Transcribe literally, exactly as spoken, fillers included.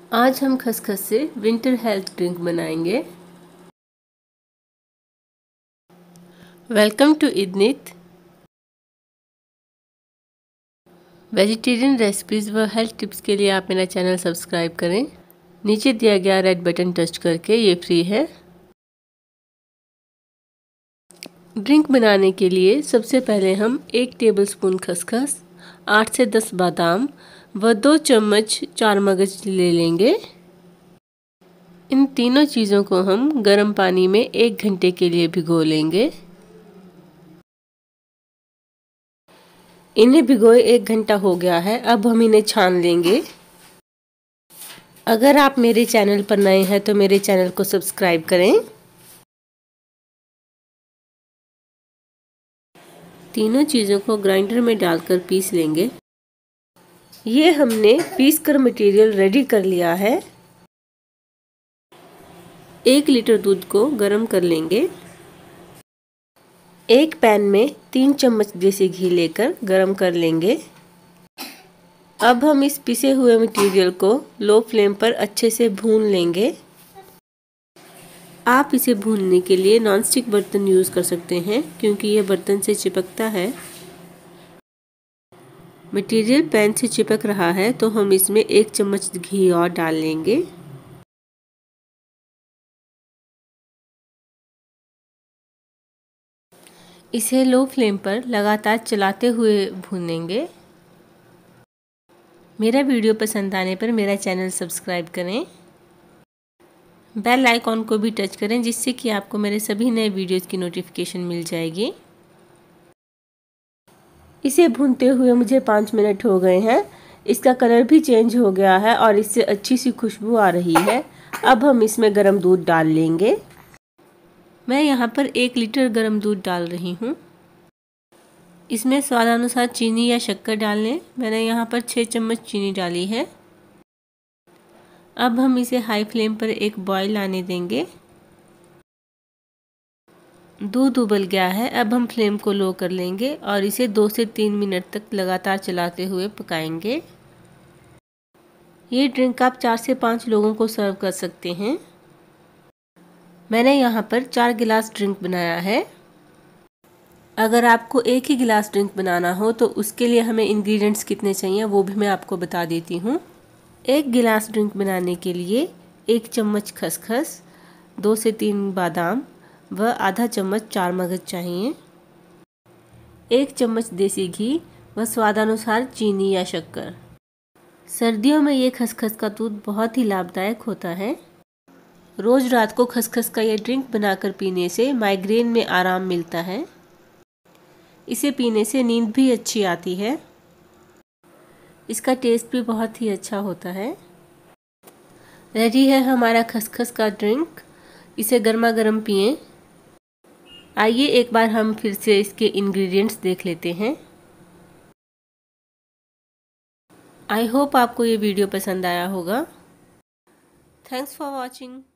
आज हम खसखस से विंटर हेल्थ ड्रिंक बनाएंगे। वेलकम टू इडनित। वेजिटेरियन रेसिपीज़ व हेल्थ टिप्स के लिए आप मेरा चैनल सब्सक्राइब करें। नीचे दिया गया रेड बटन टच करके ये फ्री है। ड्रिंक बनाने के लिए सबसे पहले हम एक टेबलस्पून खसखस, आठ से दस बादाम व दो चम्मच चार मगज ले लेंगे। इन तीनों चीज़ों को हम गर्म पानी में एक घंटे के लिए भिगो लेंगे। इन्हें भिगोए एक घंटा हो गया है। अब हम इन्हें छान लेंगे। अगर आप मेरे चैनल पर नए हैं तो मेरे चैनल को सब्सक्राइब करें। तीनों चीज़ों को ग्राइंडर में डालकर पीस लेंगे। ये हमने पीस कर मटेरियल रेडी कर लिया है। एक लीटर दूध को गर्म कर लेंगे। एक पैन में तीन चम्मच देसी घी लेकर गरम कर लेंगे। अब हम इस पिसे हुए मटेरियल को लो फ्लेम पर अच्छे से भून लेंगे। आप इसे भूनने के लिए नॉनस्टिक बर्तन यूज़ कर सकते हैं क्योंकि यह बर्तन से चिपकता है। मटेरियल पैन से चिपक रहा है तो हम इसमें एक चम्मच घी और डाल लेंगे। इसे लो फ्लेम पर लगातार चलाते हुए भूनेंगे। मेरा वीडियो पसंद आने पर मेरा चैनल सब्सक्राइब करें। बेल आइकॉन को भी टच करें जिससे कि आपको मेरे सभी नए वीडियोज़ की नोटिफिकेशन मिल जाएगी। इसे भूनते हुए मुझे पाँच मिनट हो गए हैं। इसका कलर भी चेंज हो गया है और इससे अच्छी सी खुशबू आ रही है। अब हम इसमें गर्म दूध डाल लेंगे। मैं यहाँ पर एक लीटर गर्म दूध डाल रही हूँ। इसमें स्वादानुसार चीनी या शक्कर डाल लें। मैंने यहाँ पर छः चम्मच चीनी डाली है। अब हम इसे हाई फ्लेम पर एक बॉईल आने देंगे। दूध उबल गया है। अब हम फ्लेम को लो कर लेंगे और इसे दो से तीन मिनट तक लगातार चलाते हुए पकाएंगे। ये ड्रिंक आप चार से पाँच लोगों को सर्व कर सकते हैं। मैंने यहाँ पर चार गिलास ड्रिंक बनाया है। अगर आपको एक ही गिलास ड्रिंक बनाना हो तो उसके लिए हमें इंग्रेडिएंट्स कितने चाहिए वो भी मैं आपको बता देती हूँ। एक गिलास ड्रिंक बनाने के लिए एक चम्मच खसखस, दो से तीन बादाम व आधा चम्मच चार मगज चाहिए। एक चम्मच देसी घी व स्वादानुसार चीनी या शक्कर। सर्दियों में ये खसखस का दूध बहुत ही लाभदायक होता है। रोज़ रात को खसखस का ये ड्रिंक बनाकर पीने से माइग्रेन में आराम मिलता है। इसे पीने से नींद भी अच्छी आती है। इसका टेस्ट भी बहुत ही अच्छा होता है। रेडी है हमारा खसखस का ड्रिंक। इसे गर्मा गर्म पिएं। आइए एक बार हम फिर से इसके इंग्रेडिएंट्स देख लेते हैं। आई होप आपको ये वीडियो पसंद आया होगा। Thanks for watching.